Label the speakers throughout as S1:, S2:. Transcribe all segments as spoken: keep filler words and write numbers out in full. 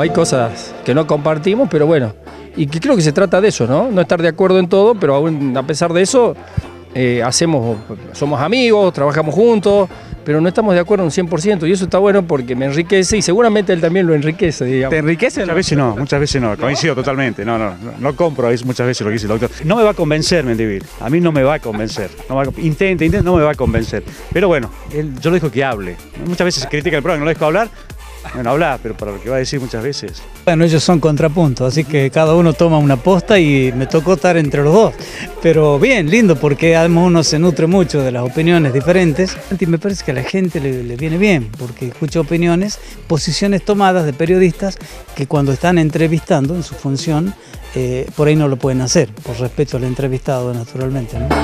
S1: hay cosas que no compartimos, pero bueno, y que creo que se trata de eso, ¿no? No estar de acuerdo en todo, pero aún a pesar de eso, eh, hacemos, somos amigos, trabajamos juntos, pero no estamos de acuerdo en un cien por ciento, y eso está bueno porque me enriquece y seguramente él también lo enriquece, digamos.
S2: ¿Te enriquece? Muchas veces no, muchas veces no, coincido totalmente, no, no, no, no compro es muchas veces lo que dice el doctor. No me va a convencer, Mendivil, a mí no me va a convencer, no va a, intenta, intenta, no me va a convencer, pero bueno, él, yo lo dejo que hable, muchas veces se critica el programa, no lo dejo hablar. Bueno, habla, pero para lo que va a decir muchas veces.
S3: Bueno, ellos son contrapuntos, así que cada uno toma una posta y me tocó estar entre los dos. Pero bien, lindo, porque además uno se nutre mucho de las opiniones diferentes. Y me parece que a la gente le, le viene bien, porque escucha opiniones, posiciones tomadas de periodistas que cuando están entrevistando en su función, eh, por ahí no lo pueden hacer, por respeto al entrevistado, naturalmente, ¿no?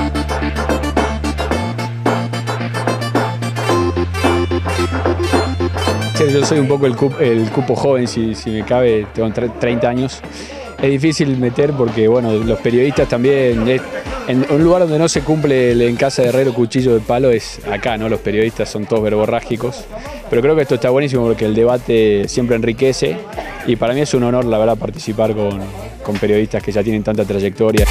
S4: Yo soy un poco el cupo, el cupo joven, si, si me cabe, tengo treinta años. Es difícil meter porque, bueno, los periodistas también, es, en un lugar donde no se cumple el en casa de herrero cuchillo de palo es acá, ¿no? Los periodistas son todos verborrágicos, pero creo que esto está buenísimo porque el debate siempre enriquece y para mí es un honor, la verdad, participar con, con periodistas que ya tienen tanta trayectoria.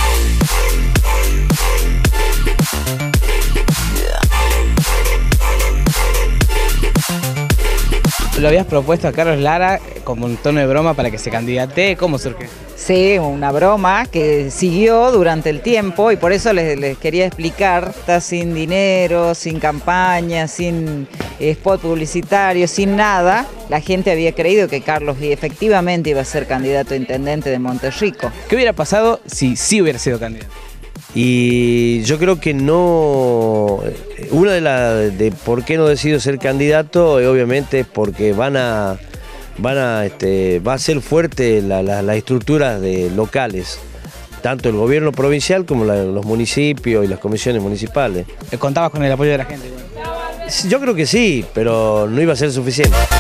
S5: Lo habías propuesto a Carlos Lara como un tono de broma para que se candidate, ¿cómo surgió?
S6: Sí, una broma que siguió durante el tiempo y por eso les, les quería explicar, está sin dinero, sin campaña, sin spot publicitario, sin nada. La gente había creído que Carlos efectivamente iba a ser candidato a intendente de Monterrico.
S5: ¿Qué hubiera pasado si sí hubiera sido candidato?
S7: Y yo creo que no, una de las de por qué no decido ser candidato, obviamente es porque van a, van a, este, va a ser fuerte las la, la estructuras de locales, tanto el gobierno provincial como la, los municipios y las comisiones municipales.
S5: ¿Contabas con el apoyo de la gente?
S7: Yo creo que sí, pero no iba a ser suficiente.